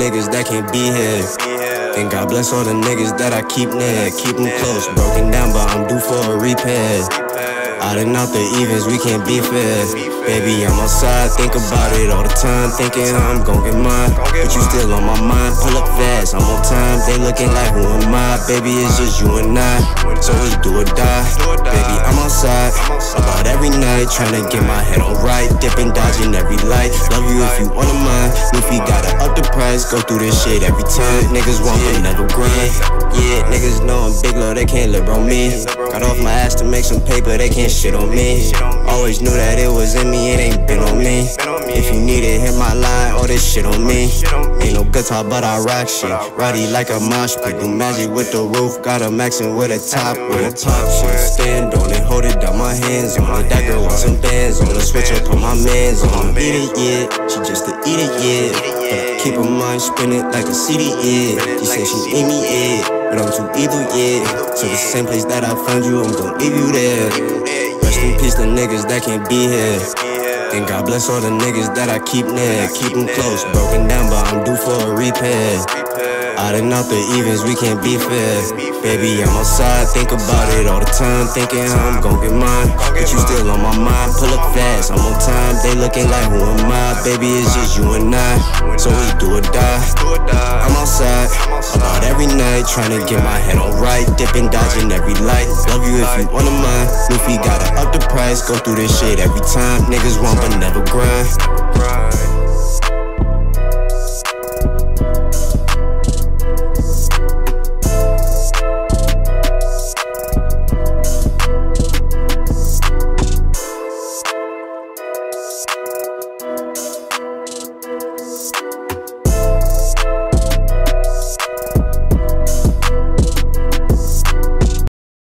niggas that can't be here. And God bless all the niggas that I keep near. Keep them close, broken down, but I'm due for a repair. Out and out the evens, we can't be fair. Baby, I'm outside, think about it all the time, thinking I'm gon' get mine. But you still on my mind, pull up fast, I'm on time. They looking like who am I? Baby, it's just you and I. So it's do or die. Baby, I'm outside, about every night, tryna get my head on right, dipping, dodging every light. Love you if you wanna mind. If you gotta up the price, go through this shit every time. Niggas want but never grind. Yeah, niggas know I'm big low, they can't live on me. Got off my ass to make some paper, they can't shit on me. Always knew that it was in me, it ain't been on me. If you need it, hit my line, all this shit on me. Ain't no guitar, but I rock shit. Roddy like a mosh pit, do magic with the roof. Got a maxin' with a top, with a top shit. Stand on it, hold it down, my hands on it. That girl want some bands on the switch up, put my mans on. Eat it, yeah, she just to eat it, yeah. But I keep her mind spinning like a CD, yeah. She said she need me, yeah, but I'm too evil, yeah. So the same place that I found you, I'm gon' leave you there. Rest in peace, the niggas that can't be here. And God bless all the niggas that I keep near. Keep them close, broken down, but I'm due for a repair. Out and out the evens, we can't be fair. Baby, I'm outside, think about it all the time, thinking I'm gon' get mine. But you still on my mind, pull up fast, I'm on time. They looking like who am I? Baby, it's just you and I. So it's do or die. I'm outside, about every night, tryna get my head on right, dipping, dodging every light. Love you if you wanna mind. If you gotta up the price, go through this shit every time. Niggas want but never grind.